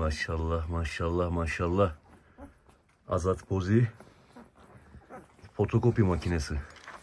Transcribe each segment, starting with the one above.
Maşallah maşallah maşallah. Azat Bozi fotokopi makinesi.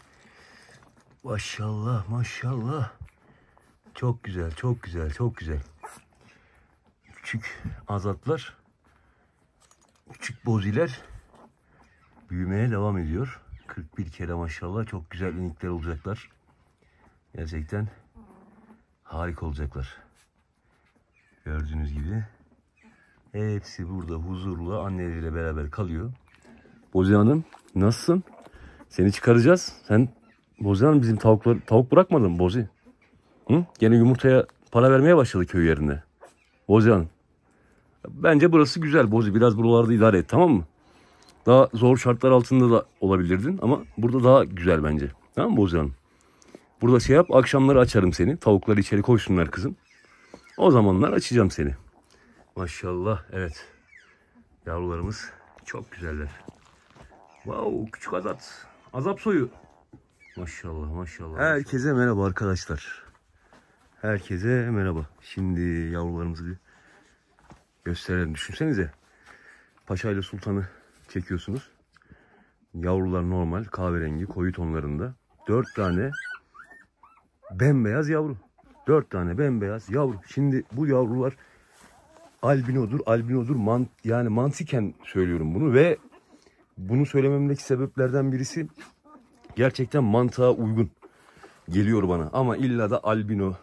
Maşallah maşallah. Çok güzel, çok güzel, çok güzel. Küçük azatlar, küçük boziler büyümeye devam ediyor. 41 kere maşallah, çok güzel inikler olacaklar. Gerçekten harika olacaklar. Gördüğünüz gibi hepsi burada huzurlu anneleriyle beraber kalıyor. Bozi Hanım nasılsın? Seni çıkaracağız. Sen Bozi Hanım bizim tavuk bırakmadın mı Bozi? Hı? Gene yumurtaya para vermeye başladı köy yerinde. Bozi Hanım. Bence burası güzel Bozi. Biraz buralarda idare et, tamam mı? Daha zor şartlar altında da olabilirdin ama burada daha güzel bence. Tamam mı Bozi Hanım? Burada şey yap, akşamları açarım seni. Tavukları içeri koysunlar kızım. O zamanlar açacağım seni. Maşallah, evet. Yavrularımız çok güzeller. Wow, küçük azat. Azap soyu. Maşallah maşallah. Herkese merhaba arkadaşlar. Herkese merhaba. Şimdi yavrularımızı bir gösterelim. Düşünsenize. Paşa ile Sultan'ı çekiyorsunuz. Yavrular normal kahverengi koyu tonlarında. 4 tane bembeyaz yavru. 4 tane bembeyaz yavru. Şimdi bu yavrular albinodur. Yani mantıken söylüyorum bunu ve bunu söylememdeki sebeplerden birisi gerçekten mantığa uygun geliyor bana. Ama illa da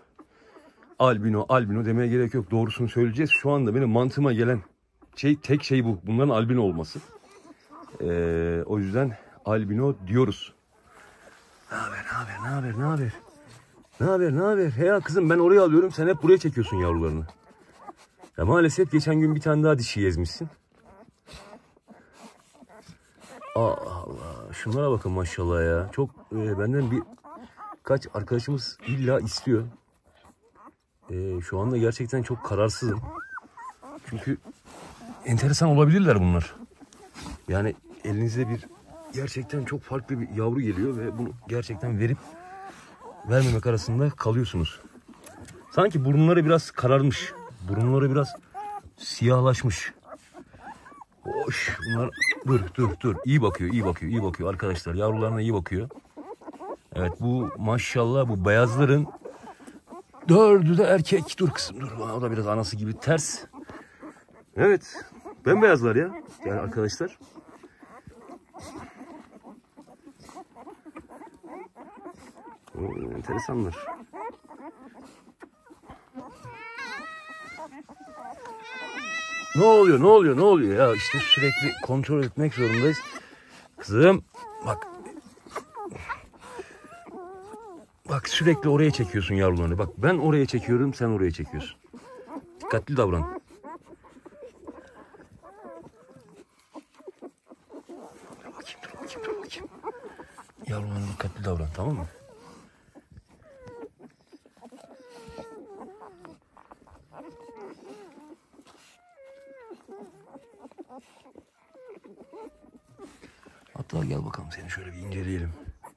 albino demeye gerek yok. Doğrusunu söyleyeceğiz. Şu anda benim mantığıma gelen tek şey bu. Bunların albino olması. O yüzden albino diyoruz. Ne haber? He ya kızım, ben oraya alıyorum. Sen hep buraya çekiyorsun yavrularını. Ya maalesef geçen gün bir tane daha dişi ezmişsin. Allah. Şunlara bakın maşallah ya. Çok benden birkaç arkadaşımız illa istiyor. Şu anda gerçekten çok kararsızım. Çünkü enteresan olabilirler bunlar. Yani elinize gerçekten çok farklı bir yavru geliyor ve bunu gerçekten verip vermemek arasında kalıyorsunuz. Sanki burunları biraz kararmış. Burunları biraz siyahlaşmış. Hoş. Bunlar dur. İyi bakıyor arkadaşlar. Yavrularına iyi bakıyor. Evet, bu maşallah bu beyazların 4'ü de erkek. Dur kızım dur. O da biraz anası gibi ters. Evet. Bembeyazlar ya. Yani arkadaşlar. Enteresanlar. Ne oluyor ya, işte sürekli kontrol etmek zorundayız. Kızım bak sürekli oraya çekiyorsun yavrularını. Bak ben oraya çekiyorum, sen oraya çekiyorsun. Dikkatli davran. Dur bakayım. Yavrularına dikkatli davran, tamam mı? Hatta gel bakalım, seni şöyle bir inceleyelim.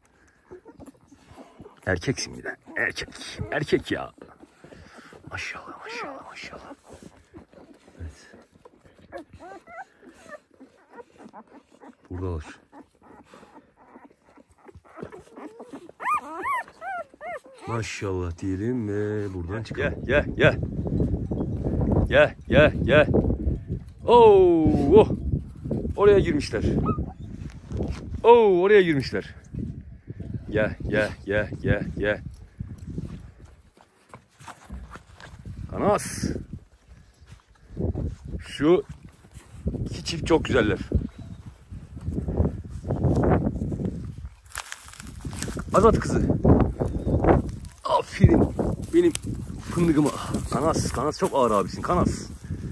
Erkeksin bir de. Erkek ya. Maşallah. Evet. Buradalar. Maşallah diyelim ve buradan çıkalım. Gel. Oh! Oraya girmişler. Gel. Anas. Şu iki çift çok güzeller. Azat kızı. Aferin. Benim fındıkıma. Kanas çok ağır abisin. Kanas.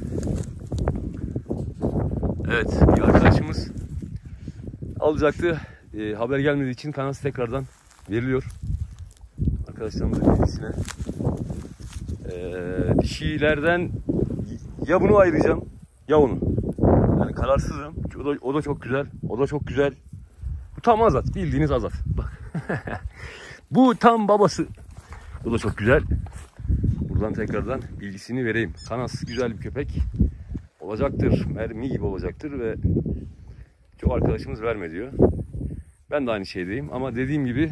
Evet, bir arkadaşımız alacaktı. Haber gelmediği için Kanas tekrardan veriliyor. Arkadaşlarımızın bilgisine. Dişilerden ya bunu ayıracağım ya onu. Yani kararsızım. O da çok güzel. Bu tam Azat. Bildiğiniz Azat. Bak. Bu tam babası. O da çok güzel. Buradan tekrardan bilgisini vereyim. Kanas güzel bir köpek. olacaktır, mermi gibi olacaktır ve çok arkadaşımız verme diyor. Ben de aynı şeydeyim ama dediğim gibi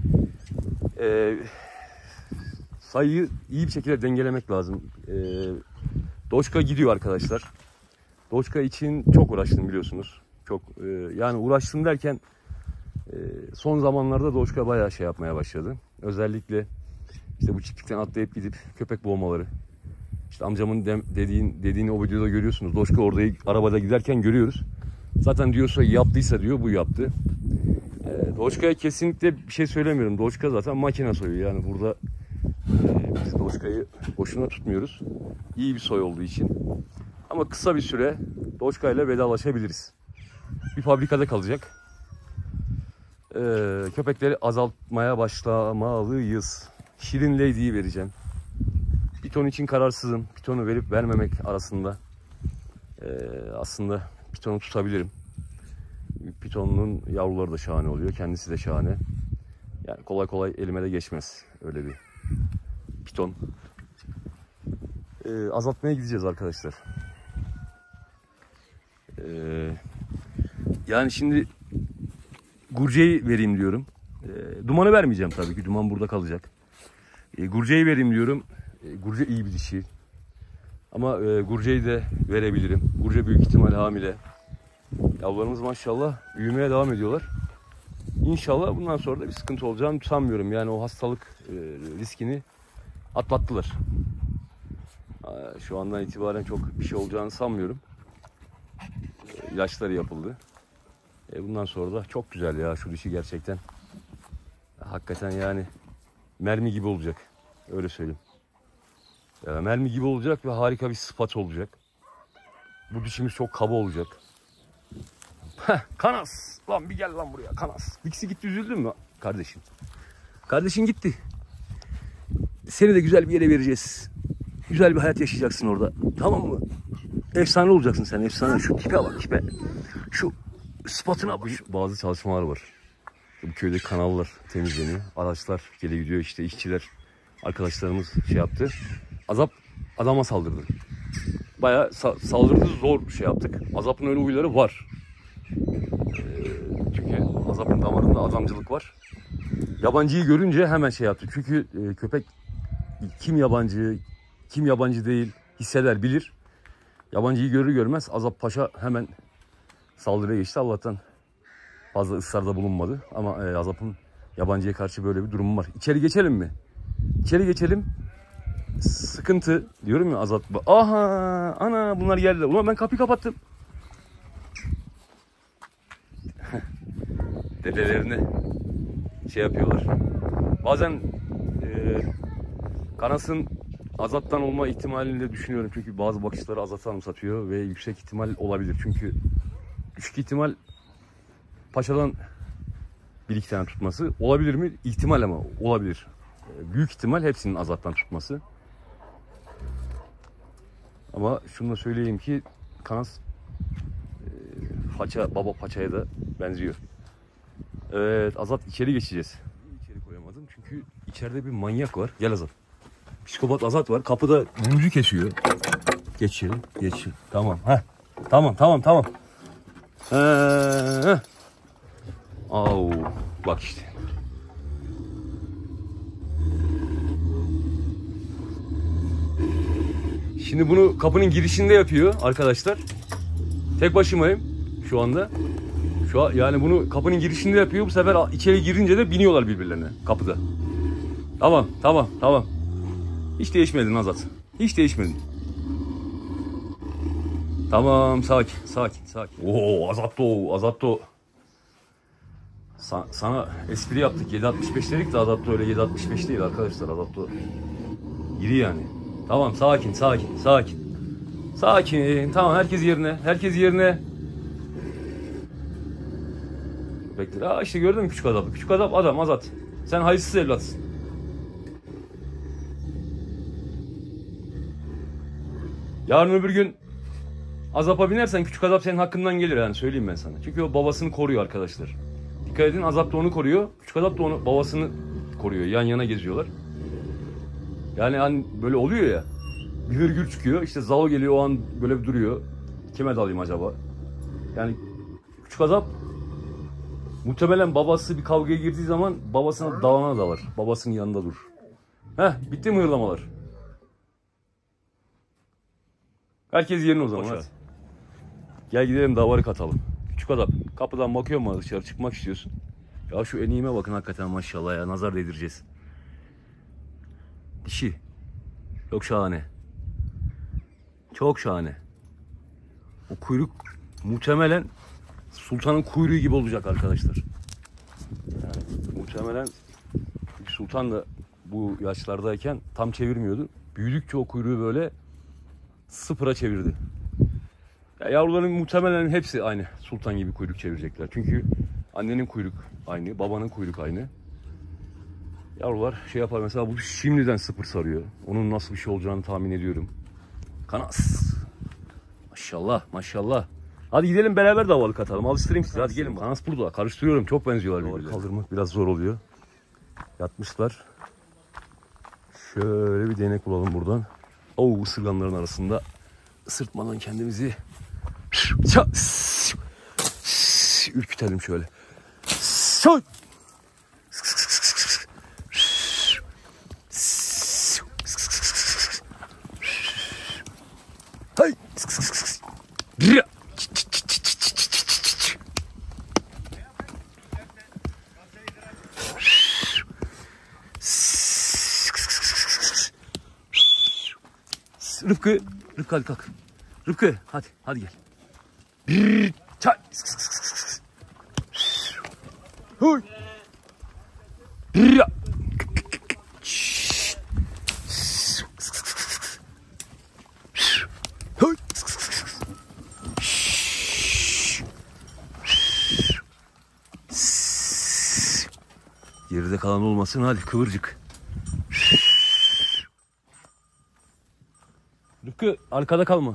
sayıyı iyi bir şekilde dengelemek lazım. Doçka gidiyor arkadaşlar. Doçka için çok uğraştım biliyorsunuz. Çok yani uğraştım derken son zamanlarda Doçka bayağı şey yapmaya başladı. Özellikle işte bu çiftlikten atlayıp gidip köpek boğmaları. İşte amcamın dediğini o videoda görüyorsunuz. Doçka orada arabada giderken görüyoruz. Zaten diyorsa yaptıysa diyor bu yaptı. Doçka'ya kesinlikle bir şey söylemiyorum. Doçka zaten makine soyu. Yani burada biz Doçka'yı boşuna tutmuyoruz. İyi bir soy olduğu için. Ama kısa bir süre Doçka ile vedalaşabiliriz. Bir fabrikada kalacak. Köpekleri azaltmaya başlamalıyız. Şirin Lady'yi vereceğim. Piton için kararsızım. Pitonu verip vermemek arasında aslında pitonu tutabilirim. Pitonun yavruları da şahane oluyor. Kendisi de şahane. Yani kolay kolay elime de geçmez. Öyle bir piton. Azaltmaya gideceğiz arkadaşlar. Yani şimdi Gurce'yi vereyim diyorum. Duman'ı vermeyeceğim tabii ki. Duman burada kalacak. Gurce'yi vereyim diyorum. Gurce iyi bir dişi. Ama Gurce'yi de verebilirim. Gurce büyük ihtimal hamile. Yavrularımız maşallah büyümeye devam ediyorlar. İnşallah bundan sonra da bir sıkıntı olacağını sanmıyorum. Yani o hastalık riskini atlattılar. Şu andan itibaren çok bir şey olacağını sanmıyorum. İlaçları yapıldı. Bundan sonra da çok güzel ya şu dişi gerçekten. Hakikaten yani mermi gibi olacak. Öyle söyleyeyim. Mermi gibi olacak ve harika bir sıfat olacak. Bu dişimiz çok kaba olacak. Kanas. Lan bir gel lan buraya Kanas. Diksi gitti, üzüldün mü kardeşim? Kardeşin gitti. Seni de güzel bir yere vereceğiz. Güzel bir hayat yaşayacaksın orada. Tamam mı? Efsane olacaksın sen, efsane. Şu tipe bak, tipe. Şu spotuna bak. Bazı çalışmalar var. Bu köydeki kanallar temizleniyor. Araçlar geliyor gidiyor, işte işçiler, arkadaşlarımız şey yaptı. Azap adama saldırdı. Bayağı saldırdı, zor şey yaptık. Azap'ın öyle huyları var. Çünkü Azap'ın damarında adamcılık var. Yabancıyı görünce hemen şey yaptı. Çünkü köpek kim yabancı, kim yabancı değil hisseder, bilir. Yabancıyı görür görmez Azap Paşa hemen saldırıya geçti. Allah'tan fazla ısrarda bulunmadı. Ama Azap'ın yabancıya karşı böyle bir durumu var. İçeri geçelim mi? İçeri geçelim. Sıkıntı diyorum ya Azap. Aha, ana bunlar geldi. Ulan ben kapıyı kapattım. Dedelerini şey yapıyorlar. Bazen Kanas'ın Azat'tan olma ihtimalini de düşünüyorum. Çünkü bazı bakışları Azat'ı anımsatıyor ve yüksek ihtimal olabilir. Çünkü düşük ihtimal Paşa'dan bir iki tane tutması olabilir mi? İhtimal ama olabilir. Büyük ihtimal hepsinin Azat'tan tutması. Ama şunu da söyleyeyim ki Kanas baba Paça'ya da benziyor. Evet Azat, içeri geçeceğiz. İçeri koyamadım çünkü içeride bir manyak var. Gel Azat. Psikopat Azat var. Kapıda müziği kesiyor. Geçelim. Geçelim. Tamam. Heh. Tamam. Au. Bak işte. Şimdi bunu kapının girişinde yapıyor arkadaşlar. Tek başımayım şu anda. Yani bunu kapının girişinde yapıyor. Bu sefer içeri girince de biniyorlar birbirlerine kapıda. Tamam. Hiç değişmedin Azat. Hiç değişmedin. Tamam, sakin. Oo, Azatto. Sana espri yaptık. 7.65 dedik de Azatto öyle 7.65 değil arkadaşlar. Azatto iri yani. Tamam, sakin. Tamam, herkes yerine. Bekle. İşte gördün mü küçük adam? Küçük adam Azat. Sen hayırsız evlatsın. Yarın öbür gün Azap'a binersen küçük Azap senin hakkından gelir yani, söyleyeyim ben sana. Çünkü o babasını koruyor arkadaşlar. Dikkat edin, Azap da onu koruyor. Küçük Azap da onu, babasını koruyor. Yan yana geziyorlar. Yani hani böyle oluyor ya. Bir hırgür çıkıyor. İşte Zalo geliyor, o an böyle bir duruyor. Kime dalayım acaba? Yani küçük azap muhtemelen babası bir kavgaya girdiği zaman babasına dalana dalar. Babasının yanında durur. Heh, bitti mi hırlamalar? Herkes yerine o zaman. Hadi. Gel gidelim davarı katalım. Küçük adam kapıdan bakıyor mu dışarı çıkmak istiyorsun? Ya şu eniğime bakın hakikaten maşallah ya, nazar değdireceğiz. Dişi. Çok şahane. Çok şahane. O kuyruk muhtemelen sultanın kuyruğu gibi olacak arkadaşlar. Yani muhtemelen sultan da bu yaşlardayken tam çevirmiyordu. Büyüdükçe o kuyruğu böyle sıfıra çevirdi. Ya yavruların muhtemelen hepsi aynı sultan gibi kuyruk çevirecekler. Çünkü annenin kuyruk aynı, babanın kuyruk aynı. Yavrular şey yapar mesela, bu şimdiden sıfır sarıyor. Onun nasıl bir şey olacağını tahmin ediyorum. Kanas. Maşallah maşallah. Hadi gidelim beraber davalık atalım. Alıştırayım sizi. Hadi gelin. Kanas burada. Karıştırıyorum. Çok benziyorlar birbirlerine. Kaldırmak biraz zor oluyor. Yatmışlar. Şöyle bir değnek bulalım buradan. Oo, ısırganların arasında ısırtmadan kendimizi ürkütelim şöyle. Hay. Rıfkı, Rıfkı hadi kalk. Rıfkı hadi gel. Bir çay. Huy. Bir. Huy. Geride kalan olmasın, hadi kıvırcık. Rıfkı arkada kalma.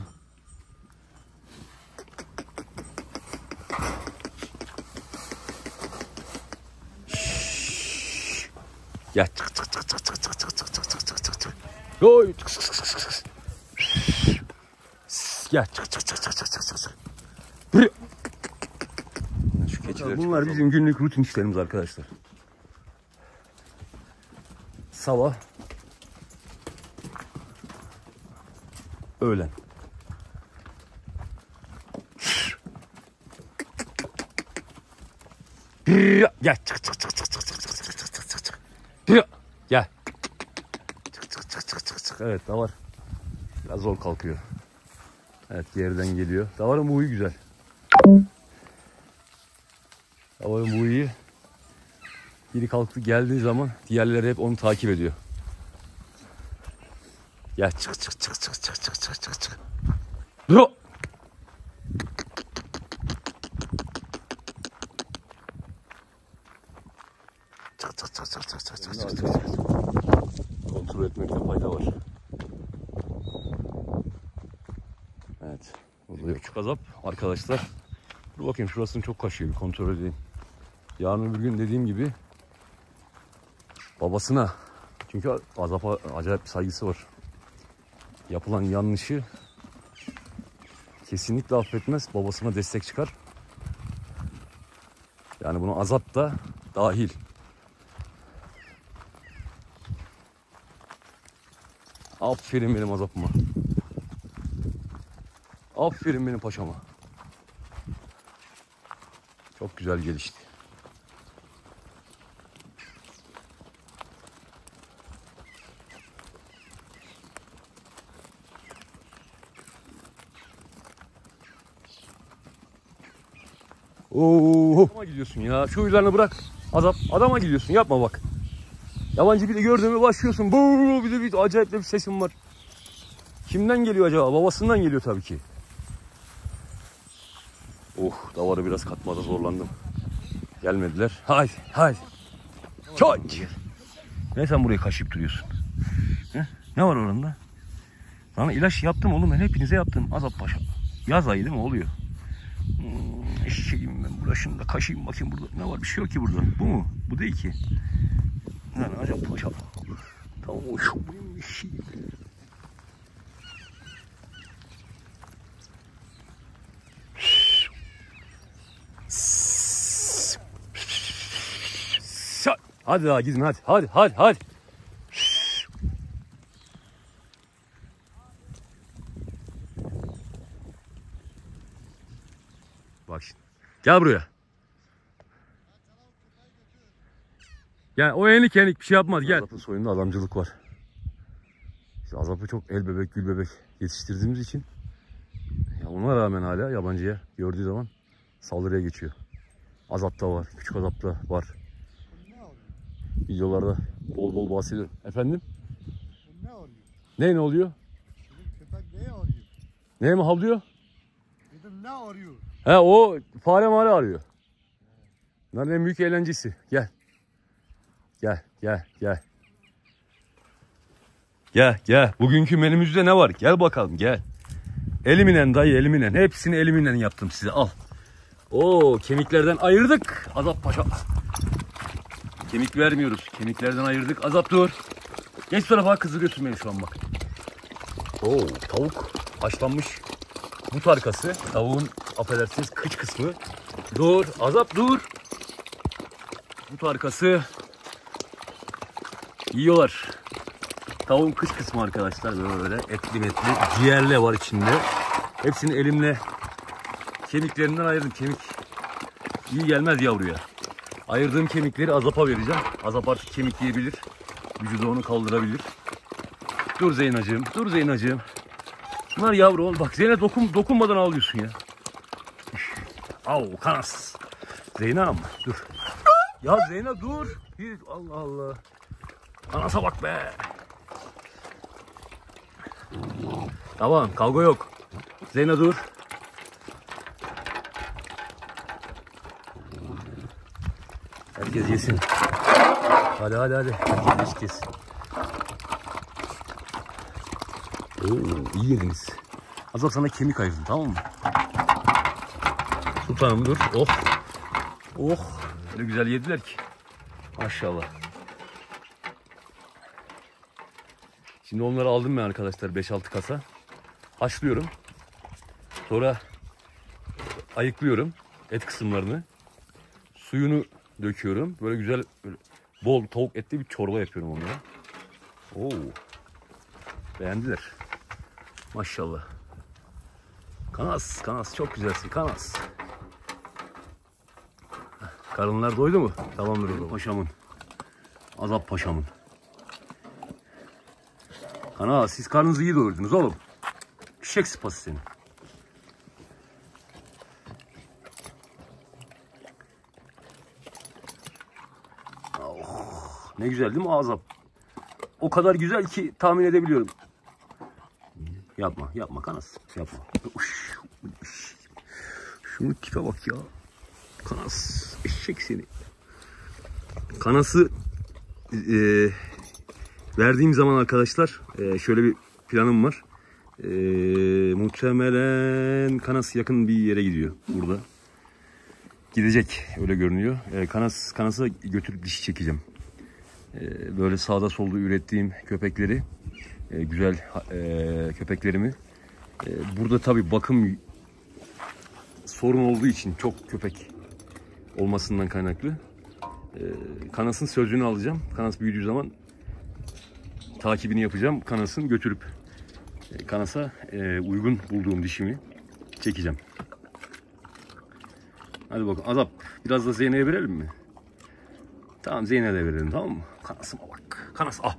Ya çık. Oy. Ya çık. Şu keçiler. Bunlar bizim günlük rutin işlerimiz arkadaşlar. Sabah, öğlen. Gel çık. Gel. Çık. Evet, davar biraz zor kalkıyor. Evet, geriden geliyor. Davarın bu huyu güzel. Davarın bu huyu, biri kalktı geldiği zaman diğerleri hep onu takip ediyor. Gel çık. Dur. Çık. Kontrol etmekte fayda var. Evet. Burada yok. Küçük azap arkadaşlar. Dur bakayım, şurasını çok kaşıyor, bir kontrol edeyim. Yarın öbür gün dediğim gibi babasına, çünkü azapa acayip bir saygısı var. Yapılan yanlışı kesinlikle affetmez. Babasına destek çıkar. Yani bunu azap da dahil. Aferin benim azapıma. Aferin benim paşama. Çok güzel gelişti. Oo, adama gidiyorsun ya. Şu huylarını bırak. Azap. Adama gidiyorsun. Yapma bak. Yabancı biri gördüğümü başlıyorsun. Bir de bir acayip de bir sesim var. Kimden geliyor acaba? Babasından geliyor tabii ki. Davarı biraz katmada zorlandım. Gelmediler. Haydi. Çok. Ne sen burayı kaşıyıp duruyorsun? He? Ne var oranda? Sana ilaç yaptım oğlum, ben hepinize yaptım. Azap paşa. Yaz ayı değil mi? Oluyor. Eşeğim ben. Şunu da kaşıyım bakayım burada. Ne var? Bir şey yok ki burada. Bu mu? Bu değil ki. Yani acaba paşa. Tamam o şu benim eşeğim. Hadi daha gidin hadi. Hadi hadi hadi. Bak şimdi. Gel buraya. Gel o enik bir şey yapmaz gel. Azap'ın soyunda adamcılık var. İşte Azap'ı çok el bebek gül bebek yetiştirdiğimiz için ya ona rağmen hala yabancıya gördüğü zaman saldırıya geçiyor. Azap'ta var, küçük Azap'ta var. Videolarda bol bol bahsediyor. Efendim? Ne oluyor? Ne oluyor? Köpek ne arıyor? Ne mi havlıyor? Dedim ne arıyor? He o fare mare arıyor. Bunların en büyük eğlencesi. Gel. Gel gel gel. Gel gel. Bugünkü menümüzde ne var? Gel bakalım gel. Eliminen dayı eliminen. Hepsini eliminen yaptım size al. Oo kemiklerden ayırdık. Azap paşa. Kemik vermiyoruz. Kemiklerden ayırdık. Azap dur. Geç tarafa kızı götürmeyin şu an bak. Oo tavuk haşlanmış. But arkası. Tavuğun affedersiniz kıç kısmı. Dur Azap dur. But arkası. Yiyorlar. Tavuğun kıç kısmı arkadaşlar böyle etli metli. Ciğerle var içinde. Hepsini elimle kemiklerinden ayırdım. Kemik iyi gelmez yavruya. Ayırdığım kemikleri Azap'a vereceğim. Azap artık kemik yiyebilir. Vücudu onu kaldırabilir. Dur Zeynacığım. Dur Zeynacığım. Bunlar yavru oğlum. Bak Zeynep dokunmadan ağlıyorsun ya. Au kanas. Zeynep dur. Ya Zeynep dur. Allah Allah. Anasa bak be. Tamam kavga yok. Zeynep dur. Herkes yesin. Hadi hadi hadi. Herkes yesin. Oo, iyi yediniz. Azap sana kemik ayırdım tamam mı? Sultanım dur. Oh. Oh. Öyle güzel yediler ki. Maşallah. Şimdi onları aldım ben arkadaşlar 5-6 kasa. Haşlıyorum. Sonra ayıklıyorum et kısımlarını. Suyunu döküyorum. Böyle güzel böyle bol tavuk etli bir çorba yapıyorum onlara. Oo. Beğendiler. Maşallah. Kanas, Kanas çok güzelsin Kanas. Karınlar doydu mu? Tamamdır o zaman. Paşamın. Azap paşamın. Kanas siz karnınızı iyi doyurdunuz oğlum. Şişek sıpası seni. Oh, ne güzel değil mi Azap? O kadar güzel ki tahmin edebiliyorum. Yapma, yapma Kanas, yapma. Şunu tipe bak ya. Kanas, eşek seni. Kanası verdiğim zaman arkadaşlar şöyle bir planım var. Muhtemelen Kanas yakın bir yere gidiyor burada. Gidecek öyle görünüyor. Kanas'a götürüp dişi çekeceğim. Böyle sağda solda ürettiğim köpekleri, güzel köpeklerimi. Burada tabii bakım sorun olduğu için çok köpek olmasından kaynaklı. Kanas'ın sözünü alacağım. Kanas büyüdüğü zaman takibini yapacağım. Kanas'ın götürüp Kanas'a uygun bulduğum dişimi çekeceğim. Hadi bakalım. Azap biraz da Zeynep'e verelim mi? Tamam Zeynep'e verelim tamam mı? Kanas'ıma bak. Kanas ah.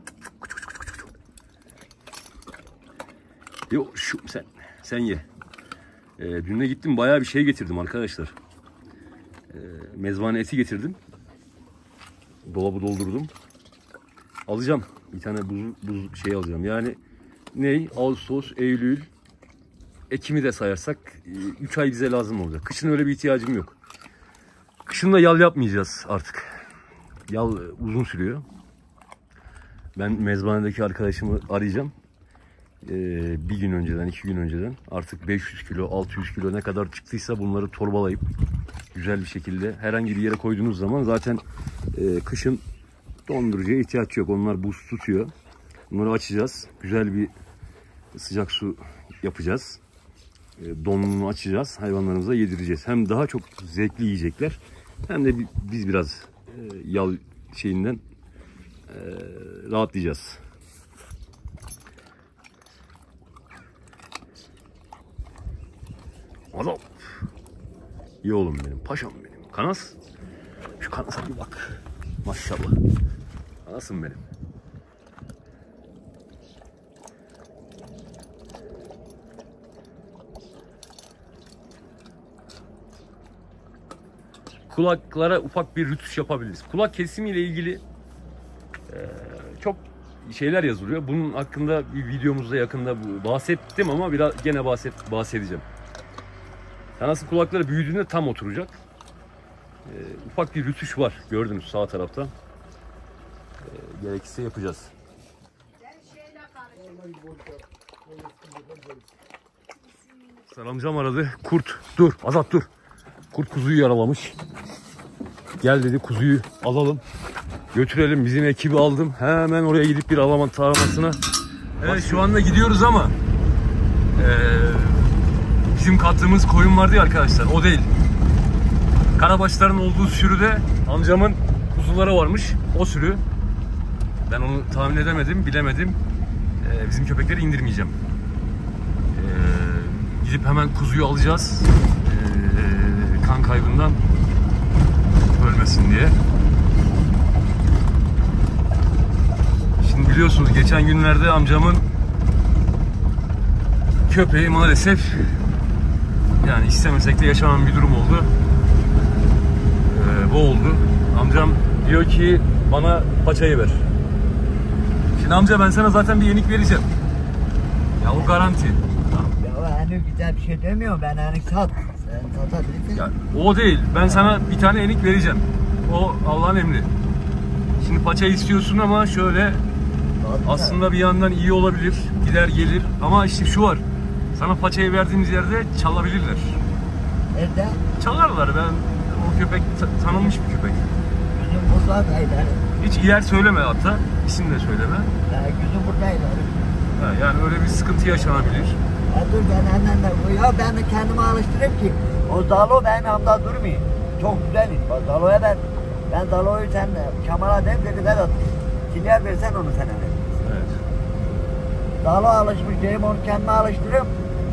Yok şu sen ye. Dün de gittim bayağı bir şey getirdim arkadaşlar. Mezbane eti getirdim. Dolabı doldurdum. Alacağım. Bir tane buz şey alacağım. Yani ney? Ağustos, Eylül, Ekim'i de sayarsak 3 ay bize lazım olacak. Kışın öyle bir ihtiyacım yok. Kışın da yal yapmayacağız artık. Yal uzun sürüyor. Ben mezbanedeki arkadaşımı arayacağım. Bir gün önceden, 2 gün önceden artık 500 kilo, 600 kilo ne kadar çıktıysa bunları torbalayıp güzel bir şekilde herhangi bir yere koyduğunuz zaman zaten kışın dondurucuya ihtiyaç yok. Onlar buz tutuyor. Bunları açacağız. Güzel bir sıcak su yapacağız. Donunu açacağız. Hayvanlarımıza yedireceğiz. Hem daha çok zevkli yiyecekler hem de biz biraz yal şeyinden rahatlayacağız. Adam. İyi oğlum benim, paşam benim. Kanas. Şu kanasa bir bak. Maşallah. Kanasım benim. Kulaklara ufak bir rütüş yapabiliriz. Kulak kesimiyle ilgili çok şeyler yazılıyor. Bunun hakkında bir videomuzda yakında bahsettim ama biraz gene bahsedeceğim. Kanasın kulakları büyüdüğünde tam oturacak. Ufak bir rütüş var. Gördünüz sağ tarafta. Gerekirse yapacağız. Amcam aradı. Kurt dur. Azat dur. Kurt kuzuyu yaralamış. Gel dedi, kuzuyu alalım. Götürelim. Bizim ekibi aldım. Hemen oraya gidip bir alaman taramasına. Evet, şu anda gidiyoruz ama bizim kattığımız koyun vardı ya arkadaşlar. O değil. Karabaşların olduğu sürüde amcamın kuzuları varmış. O sürü. Ben onu tahmin edemedim, bilemedim. Bizim köpekleri indirmeyeceğim. Gidip hemen kuzuyu alacağız. Kan kaybından ölmesin diye. Şimdi biliyorsunuz geçen günlerde amcamın köpeği maalesef, yani istemesek de yaşanan bir durum oldu. Boğuldu. Amcam diyor ki bana paçayı ver. Şimdi amca ben sana zaten bir yenik vereceğim. Ya o garanti. Ya hani güzel bir şey demiyorum, ben hani sat. Sen satabilirsin. Ya, o değil. Ben sana bir tane enik vereceğim. O Allah'ın emri. Şimdi paçayı istiyorsun ama şöyle aslında bir yandan iyi olabilir. Gider gelir. Ama işte şu var. Sana paçayı verdiğimiz yerde çalabilirler. Nerede? Çalarlar. Ben o köpek tanınmış bir köpek. Gözüm buradaydı. Hiç yer söyleme hatta. İsim de söyleme. Ya gözüm buradaydı. Yani öyle bir sıkıntı yaşanabilir. Ya dur ben hemen de ya ben de kendimi alıştırayım ki o Zalo benim yanımda durmuyor. Çok güzel iş. Bak Zalo'ya ben Zalo'yu sen Kemal'a dem dedi ben atayım. Kiliye versen onu sen hemen. Evet. Zalo alışmış diyeyim, onu kendime alıştırıyorum.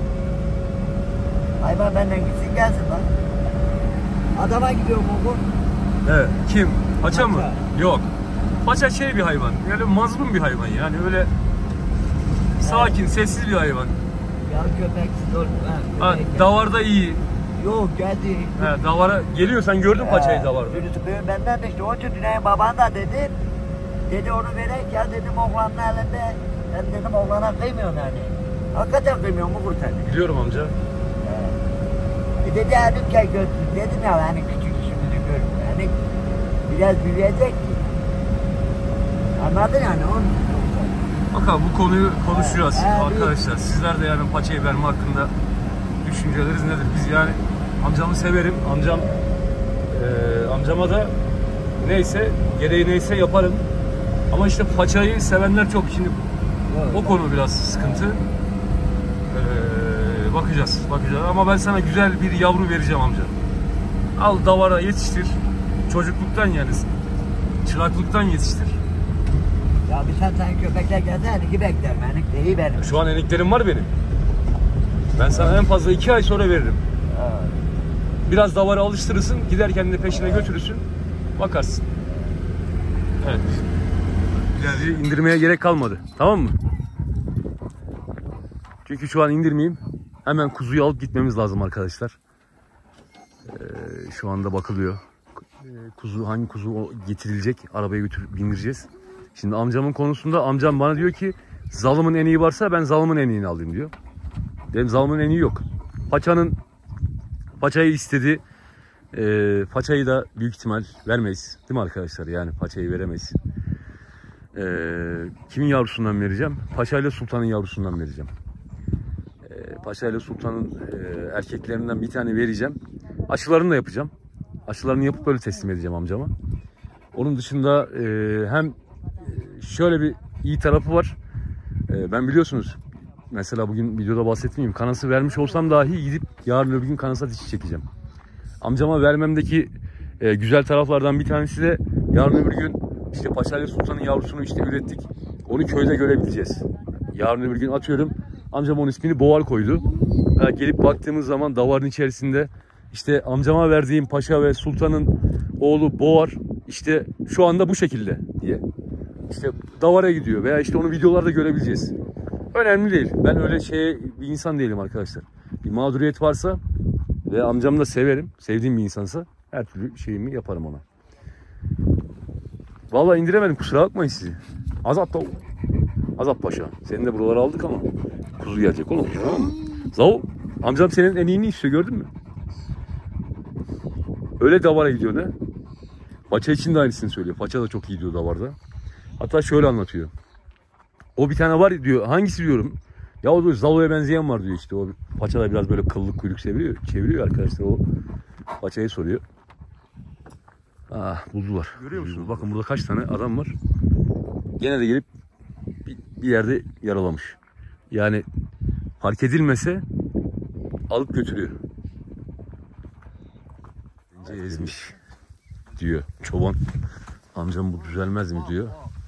Hayvan benden gitsin gelsin lan. Adama gidiyorum oğlum. Evet. Kim? Paça mı? Paça. Yok. Paça şey bir hayvan. Öyle mazlum bir hayvan yani. Öyle sakin, sessiz bir hayvan. Ya köpeksiz olur. Ha, davarda iyi. Yok geldi. He, davara geliyor, sen gördün paçayı davarda. Benden de işte o için Güney'in baban da dedi. Dedi onu verek ya dedim oğlanın elinde. Ben dedim oğlana kıymıyorsun yani. Hakikaten kıymıyorsun bu kurtardı. Biliyorum amca. Dedi ya lütfen götür. Dedim ya hani küçük işimizi görün. Yani biraz büyüyecek ki. Anladın yani onu. Bakalım bu konuyu konuşacağız Evet, arkadaşlar. Sizler de yani paçayı verme hakkında düşünceleriniz nedir? Biz yani amcamı severim. Amcama da neyse, gereği neyse yaparım. Ama işte paçayı sevenler çok. Şimdi o konu biraz sıkıntı. Bakacağız. Ama ben sana güzel bir yavru vereceğim amca. Al davara yetiştir. Çocukluktan yani çıraklıktan yetiştir. Ya bir sen köpekler gelse eniki bekler. Enik de iyi benim. Şu an eniklerim var benim. Ben sana en fazla 2 ay sonra veririm. Biraz davara alıştırırsın. Giderken de peşine götürürsün. Bakarsın. Evet. İleride indirmeye gerek kalmadı. Tamam mı? Çünkü şu an indirmeyeyim. Hemen kuzuyu alıp gitmemiz lazım arkadaşlar. Şu anda bakılıyor. Hangi kuzu getirilecek? Arabaya götürüp bindireceğiz. Şimdi amcamın konusunda amcam bana diyor ki zalımın en iyi varsa ben zalımın en iyini alayım diyor. Benim zalımın en iyi yok. Paçayı istedi. Paçayı da büyük ihtimal vermeyiz. Değil mi arkadaşlar? Yani paçayı veremeyiz. Kimin yavrusundan vereceğim? Paşa ile Sultan'ın yavrusundan vereceğim. Paşa ile Sultan'ın erkeklerinden bir tane vereceğim. Aşılarını da yapacağım. Aşılarını yapıp böyle teslim edeceğim amcama. Onun dışında hem şöyle bir iyi tarafı var. Ben biliyorsunuz mesela bugün videoda bahsetmeyeyim. Kanası vermiş olsam dahi gidip yarın öbür gün kanasa dişi çekeceğim. Amcama vermemdeki güzel taraflardan bir tanesi de yarın öbür gün İşte Paşa ile Sultan'ın yavrusunu işte ürettik. Onu köyde görebileceğiz. Yarın öbür gün atıyorum. Amcam onun ismini Boğar koydu. Gelip baktığımız zaman davarın içerisinde işte amcama verdiğim Paşa ve Sultan'ın oğlu Boğar işte şu anda bu şekilde diye. İşte davara gidiyor veya işte onu videolarda görebileceğiz. Önemli değil. Ben öyle bir insan değilim arkadaşlar. Bir mağduriyet varsa ve amcamı da severim. Sevdiğim bir insansa her türlü şeyimi yaparım ona. Vallahi indiremedim, kusura bakmayın sizi. Azap da Azap Paşa. Seni de buralara aldık ama kuzu gelecek oğlum. Tamam mı? Zav, amcam senin en iyini istiyor, gördün mü? Öyle davara gidiyor ne? Paça için de aynısını söylüyor. Paça da çok iyi diyor davarda. Hatta şöyle anlatıyor. O bir tane var diyor. Hangisi diyorum. Ya o diyor Zalo'ya benzeyen var diyor işte. O paça da biraz böyle kıllık kuyruk çeviriyor arkadaşlar. O paçayı soruyor. Ah, buldular. Görüyor musunuz? Bakın burada kaç tane adam var. Gene de gelip bir yerde yaralamış. Yani fark edilmese alıp götürüyor. Bence ezmiş diyor çoban. Amcam bu düzelmez mi diyor.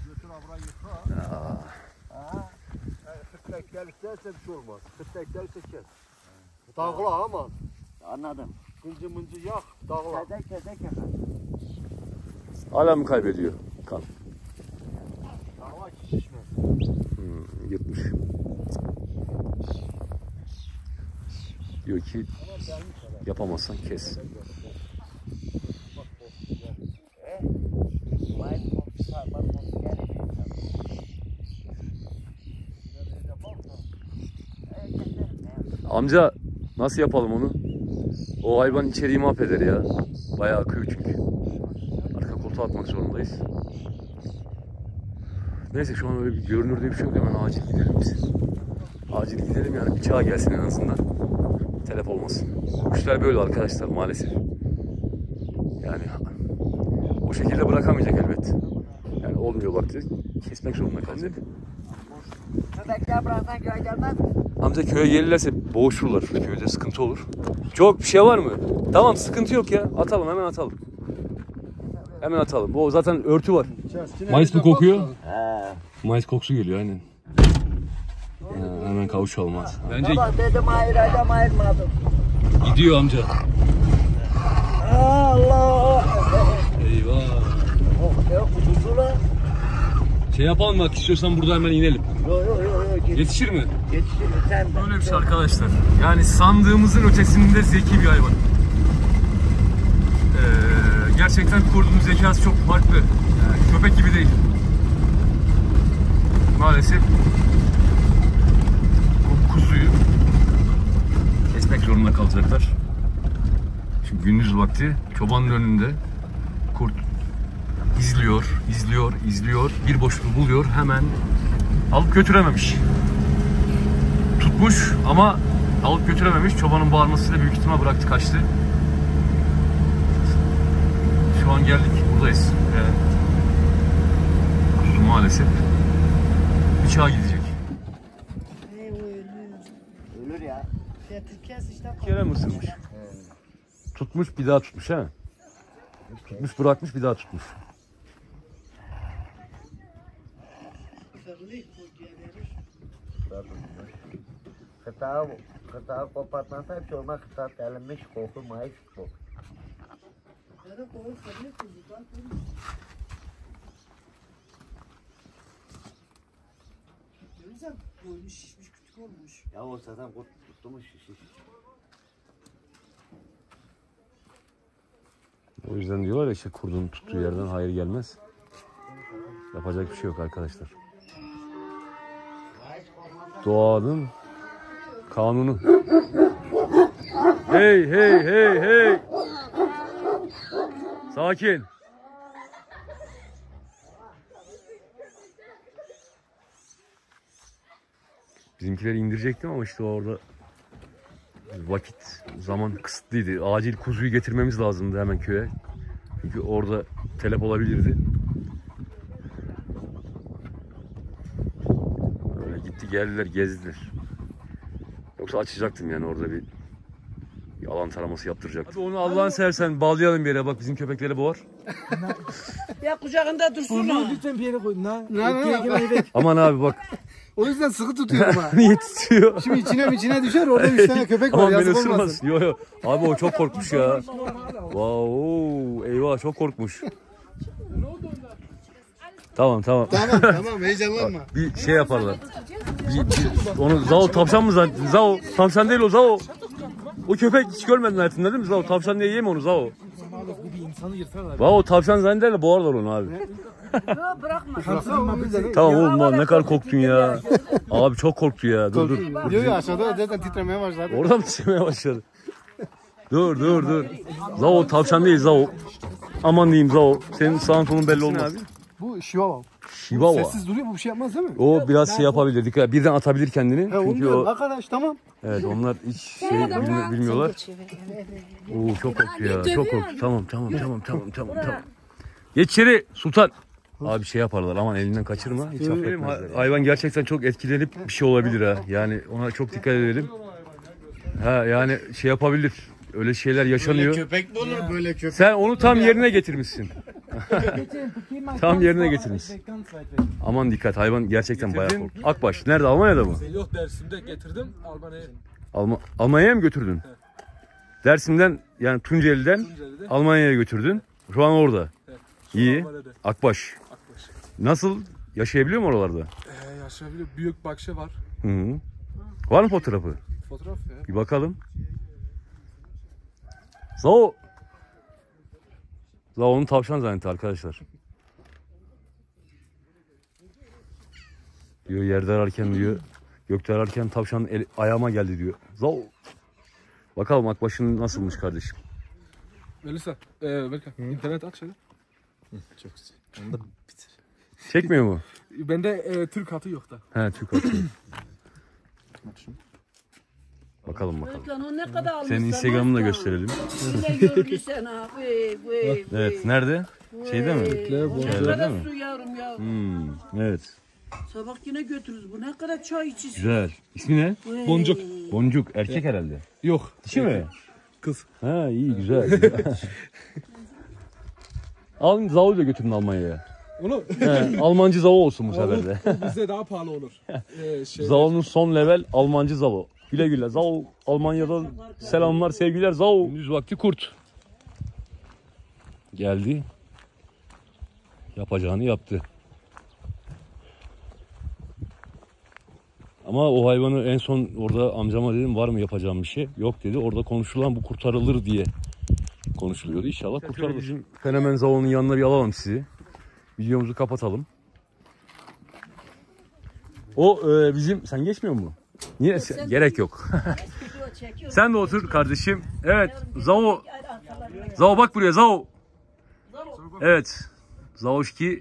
Kıtlek gelirse bir şey olmaz. Kıtlek gelirse kes. Dağla ama. Anladım. Kıncı mıncı yak. Dağla. Kedek yakar. Hala mı kaybediyor kan? Dağla ki şişmez. Yırtmış. Diyor ki yapamazsan kes. Amca nasıl yapalım onu? O hayvan içeriği mahveder ya. Bayağı akıyor çünkü. Arka koltuğa atmak zorundayız. Neyse şu an öyle bir görünürde bir şey yok. Hemen acil gidelim biz. Acil gidelim yani, bir çağ gelsin en azından. Telef olmasın. Kuşlar böyle arkadaşlar maalesef. Yani o şekilde bırakamayacak elbet. Yani olmuyor vakti. Kesmek zorunda kalacak. Köpekler birazdan köye gelmez mi? Amca köye gelirlerse boğuşurlar. Köyde sıkıntı olur. Çok bir şey var mı? Tamam, sıkıntı yok ya. Atalım, hemen atalım. Hemen atalım. O zaten örtü var. Mayıs mı kokuyor? Mayıs kokusu geliyor aynen. Hemen kavuşalım hadi. Bence Baba dedim ayırmadım. gidiyor amca. Allah! Eyvah. Yok kutusu lan. Şey yapalım bak, istiyorsan burada hemen inelim. Yok. Yetişir mi? Yetişir sen de. Böyle bir şey arkadaşlar. Yani sandığımızın ötesinde zeki bir hayvan. Gerçekten kurdun zekası çok farklı. Yani köpek gibi değil. Maalesef o kuzuyu kesmek zorunda kalacaklar. Şimdi gündüz vakti çobanın önünde kurt izliyor. Bir boşluğu buluyor, hemen alıp götürememiş. Tutmuş ama alıp götürememiş. Çobanın bağırmasıyla büyük ihtimal bıraktı, kaçtı. Şu an geldik, buradayız. Kuzu maalesef bıçağa gidecek. Ölür ya. Bir kere mi ısırmış? Tutmuş, bir daha tutmuş ha. Tutmuş, bırakmış, bir daha tutmuş. Kıtağı kopartmasa hep olmaz. Kıtağı delinmiş koku, mayıs koku. Boynu şişmiş, küçük olmuş. Ya o zaten kurt tutmuş şiş. O yüzden diyorlar ya işte kurdun tuttuğu yerden hayır gelmez. Yapacak bir şey yok arkadaşlar. Doğanın kanunu. Hey. Sakin. Bizimkileri indirecektim ama işte orada vakit, zaman kısıtlıydı. Acil kuzuyu getirmemiz lazımdı hemen köye. Çünkü orada telef olabilirdi. Böyle gitti geldiler, gezdiler. Yoksa açacaktım yani orada bir alan taraması yaptıracak. Hadi onu Allah'ın seversen bağlayalım bir yere, bak bizim köpekleri boğar. Ya kucağında dursun ha. Lütfen bir yere koyun ha. Aman abi bak. O yüzden sıkı tutuyorum ha. Niye tutuyor? Şimdi içine düşer orada 3 tane köpek var. Aman beni Yazık ısırmaz. olmasın. Yo yo. Abi o çok korkmuş ya. Wow, eyvah çok korkmuş. Tamam. Tamam heyecanlanma. Bir şey yaparlar. Onu Zao tavşan mı zannettin? Zao tavşan değil o Zao. O köpek hiç görmedin hayatında değil mi Zao? Tavşan diye yeme onu Zao. Bu bir insanı yırtarlar. Zao tavşan zannederler boğarlar onu abi. Bırakma. Tamam oğlum lan ne kadar korktun ya. Abi çok korktu ya. Dur. Diyor ya aşağıda zaten titremeye başladı. Oradan mı çekmeye başladı? Dur. Zao tavşan değil Zao. Aman diyeyim Zao. Senin sağın solun belli olmaz. Bu Chihuahua. Chihuahua. Sessiz duruyor bu bir şey yapmaz değil mi? O biraz şey yapabilir. Dikkat, birden atabilir kendini. He onu Çünkü diyorum o arkadaş tamam. evet onlar hiç şey bilmiyorlar. Oo çok korktu ya. Çok korktu. Tamam. Geç içeri Sultan. Abi şey yaparlar aman elinden kaçırma. Hiç affetmezler. Hayvan gerçekten çok etkilenip bir şey olabilir ha. Yani ona çok dikkat edelim. Ha yani şey yapabilir. Öyle şeyler yaşanıyor. Köpek mi olur böyle köpek? Sen onu tam yerine getirmişsin. Tam yerine getirmişsin. Aman dikkat hayvan gerçekten bayağı korktu. Akbaş nerede, Almanya'da mı? Yok Dersim'de getirdim Almanya'ya. Almanya'ya mı götürdün? Evet. Dersim'den yani Tunceli'den Almanya'ya götürdün. Şu an orada. Evet. İyi. Almanya'da. Akbaş. Nasıl? Yaşayabiliyor mu oralarda? Yaşayabiliyor. Büyük bakşı var. Hı. Var mı fotoğrafı? Fotoğraf ya. Bir bakalım. Zao. Zao'nun tavşan zannetti arkadaşlar. Diyor yerde ararken diyor, gökte ararken tavşan ayağıma geldi diyor. Zao. Bakalım Akbaş'ın nasılmış kardeşim. Melisa, welcome. İnternet aç şöyle. Çok güzel. Onu da bitir. Çekmiyor mu? Bende Türk hatı yok da. He Türk atıyor. Bakalım. Lan ne kadar almış. Senin Instagram'ını da gösterelim. Ne gördü sen ha? Evet nerede? Şeyde mi? Ne Şeylerde kadar mi? su yavrum ya. Evet. Sabah yine götürürüz. Bu ne kadar çay içiyorsun. Güzel. İsmi ne? Boncuk. Boncuk. Erkek herhalde. Yok. Dişi mi? Kız. Ha iyi güzel. Al Zao'yu da götürün Almanya'ya. Onu He, Almancı Zao olsun bu sefer de. bize daha pahalı olur. Zao'nun son level Almancı Zao. Güle güle. Zao Almanya'dan selamlar, sevgiler Zao. Gündüz vakti kurt. Geldi. Yapacağını yaptı. Ama o hayvanı en son orada amcama dedim var mı yapacağım bir şey? Yok dedi. Orada konuşulan bu kurtarılır diye konuşuluyordu. İnşallah kurtarılır. Bizim Fenomen Zao'nun yanına bir alalım sizi. Videomuzu kapatalım. O bizim sen geçmiyor mu? Niye? Gerek yok. Sen de otur kardeşim. Evet. Zao. Zao bak buraya Zao. Evet. Zaoşki.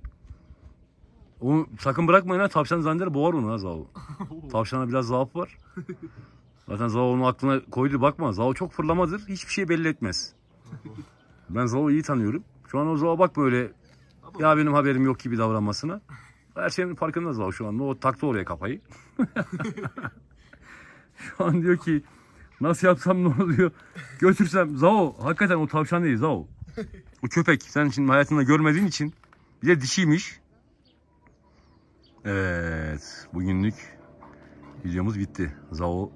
Onu sakın bırakmayın ha. Tavşan zanneder boğar onu ha Zao. Tavşana biraz zaaf var. Zaten Zao onun aklına koydu bakma. Zao çok fırlamadır. Hiçbir şey belli etmez. Ben Zao'yu iyi tanıyorum. Şu an o Zao bak böyle ya benim haberim yok gibi davranmasına. Her şeyin farkında Zao şu anda. O taktı oraya kafayı. Şu an diyor ki nasıl yapsam ne oluyor? Götürsem Zao hakikaten o tavşan değil Zao. O köpek. Sen şimdi hayatında görmediğin için bir de dişiymiş. Evet. Bugünlük videomuz bitti. Zao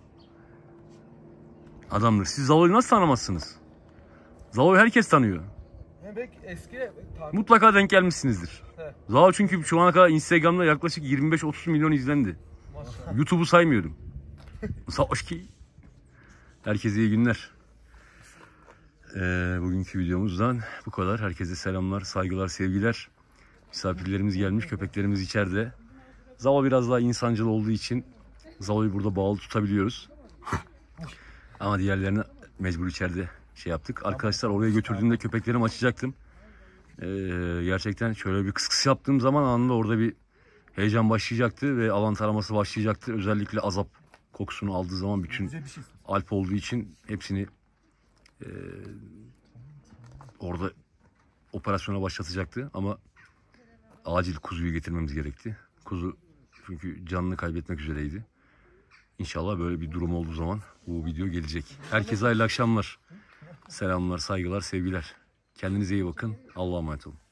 adamdır. Siz Zao'yu nasıl tanımazsınız? Zao'yu herkes tanıyor. Eski Mutlaka denk gelmişsinizdir. Zao çünkü şu ana kadar Instagram'da yaklaşık 25-30 milyon izlendi. YouTube'u saymıyorum. Zaoşki. Herkese iyi günler. Bugünkü videomuzdan bu kadar. Herkese selamlar, saygılar, sevgiler. Misafirlerimiz gelmiş, köpeklerimiz içeride. Zao biraz daha insancıl olduğu için Zao'yu burada bağlı tutabiliyoruz. Ama diğerlerini mecbur içeride şey yaptık. Arkadaşlar oraya götürdüğümde köpeklerimi açacaktım. Gerçekten şöyle bir kıs yaptığım zaman anında orada bir heyecan başlayacaktı ve alan taraması başlayacaktı. Özellikle azap kokusunu aldığı zaman bütün Alp olduğu için hepsini orada operasyona başlatacaktı. Ama acil kuzuyu getirmemiz gerekti. Kuzu çünkü canını kaybetmek üzereydi. İnşallah böyle bir durum olduğu zaman bu video gelecek. Herkese hayırlı akşamlar. Selamlar, saygılar, sevgiler. Kendinize iyi bakın. Allah'a emanet olun.